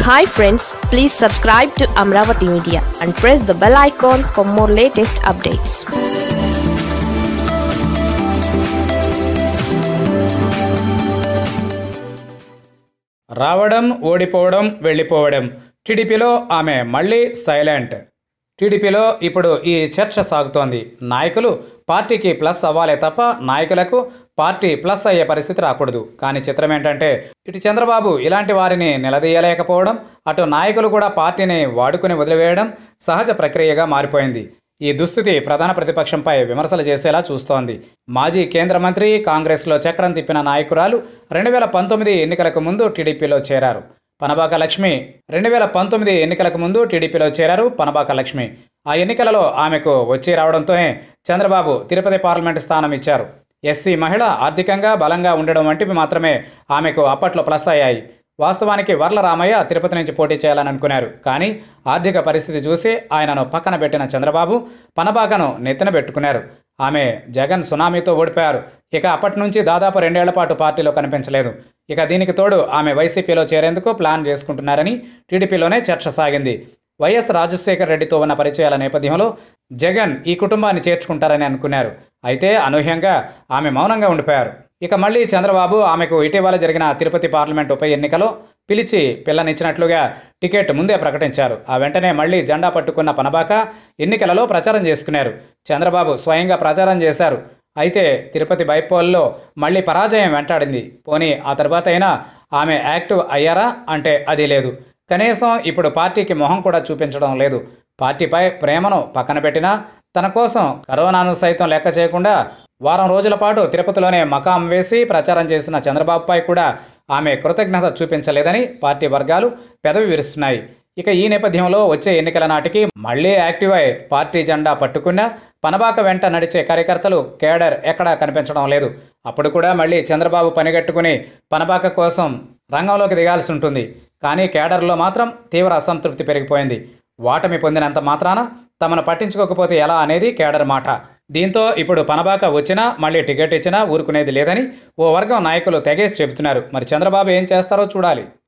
Hi friends, please subscribe to Amravati Media and press the bell icon for more latest updates. రావడం ఓడిపోవడం వెళ్ళిపోవడం టీడీపీలో ఆమె మళ్ళీ సైలెంట్. టీడీపీలో ఇప్పుడు ఈ చర్చ సాగుతోంది. నాయకులు పార్టీకి ప్లస్ అవ్వాలే తప్ప నాయకులకు పార్టీ ప్లస్ అయ్యే పరిస్థితి రాకూడదు. కానీ చిత్రం ఏంటంటే ఇటు చంద్రబాబు ఇలాంటి వారిని నిలదీయలేకపోవడం, అటు నాయకులు కూడా పార్టీని వాడుకుని వదిలివేయడం సహజ ప్రక్రియగా మారిపోయింది. ఈ దుస్థితి ప్రధాన ప్రతిపక్షంపై విమర్శలు చేసేలా చూస్తోంది. మాజీ కేంద్ర మంత్రి, కాంగ్రెస్లో చక్రం తిప్పిన నాయకురాలు 2019 ఎన్నికలకు ముందు టీడీపీలో చేరారు. పనబాక లక్ష్మి 2019 ఎన్నికలకు ముందు టీడీపీలో చేరారు. పనబాక లక్ష్మి ఆ ఎన్నికలలో ఆమెకు వచ్చి రావడంతోనే చంద్రబాబు తిరుపతి పార్లమెంటు స్థానం ఇచ్చారు. ఎస్సీ మహిళ ఆర్థికంగా బలంగా ఉండడం వంటివి మాత్రమే ఆమెకు అప్పట్లో ప్లస్ అయ్యాయి. వాస్తవానికి వర్ల రామయ్య తిరుపతి నుంచి పోటీ చేయాలని అనుకున్నారు. కానీ ఆర్థిక పరిస్థితి చూసి ఆయనను పక్కన పెట్టిన చంద్రబాబు పనబాకను నెత్తిన పెట్టుకున్నారు. ఆమె జగన్ సునామీతో ఓడిపోయారు. ఇక అప్పటి నుంచి దాదాపు 2 ఏళ్ల పాటు పార్టీలో కనిపించలేదు. ఇక దీనికి తోడు ఆమె వైసీపీలో చేరేందుకు ప్లాన్ చేసుకుంటున్నారని టీడీపీలోనే చర్చ సాగింది. వైఎస్ రాజశేఖర్ రెడ్డితో ఉన్న పరిచయాల నేపథ్యంలో జగన్ ఈ కుటుంబాన్ని చేర్చుకుంటారని అనుకున్నారు. అయితే అనూహ్యంగా ఆమె మౌనంగా ఉండిపోయారు. ఇక మళ్ళీ చంద్రబాబు ఆమెకు ఇటీవల జరిగిన తిరుపతి పార్లమెంట్ ఉప ఎన్నికలో పిలిచి పిల్లనిచ్చినట్లుగా టికెట్ ముందే ప్రకటించారు. ఆ వెంటనే మళ్ళీ జెండా పట్టుకున్న పనబాక ఎన్నికలలో ప్రచారం చేసుకున్నారు. చంద్రబాబు స్వయంగా ప్రచారం చేశారు. అయితే తిరుపతి బైపోల్లో మళ్ళీ పరాజయం వెంటాడింది. పోనీ ఆ తర్వాత అయినా ఆమె యాక్టివ్ అయ్యారా అంటే అది లేదు. కనీసం ఇప్పుడు పార్టీకి మొహం కూడా చూపించడం లేదు. పార్టీపై ప్రేమను పక్కన పెట్టినా తన కోసం కరోనాను సైతం లెక్క చేయకుండా వారం రోజుల పాటు తిరుపతిలోనే మకాం వేసి ప్రచారం చేసిన చంద్రబాబుపై కూడా ఆమె కృతజ్ఞత చూపించలేదని పార్టీ వర్గాలు పెదవి విరుస్తున్నాయి. ఇక ఈ నేపథ్యంలో వచ్చే ఎన్నికల నాటికి మళ్లీ యాక్టివ్ అయి పార్టీ జెండా పట్టుకున్న పనబాక వెంట నడిచే కార్యకర్తలు కేడర్ ఎక్కడా కనిపించడం లేదు. అప్పుడు కూడా మళ్ళీ చంద్రబాబు పనిగట్టుకుని పనబాక కోసం రంగంలోకి దిగాల్సి ఉంటుంది. కానీ కేడర్లో మాత్రం తీవ్ర అసంతృప్తి పెరిగిపోయింది. ఓటమి పొందినంత మాత్రాన తమను పట్టించుకోకపోతే ఎలా అనేది కేడర్ మాట. దీంతో ఇప్పుడు పనబాక వచ్చినా మళ్ళీ టికెట్ ఇచ్చినా ఊరుకునేది లేదని ఓ వర్గం నాయకులు తెగేసి చెబుతున్నారు. మరి చంద్రబాబు ఏం చేస్తారో చూడాలి.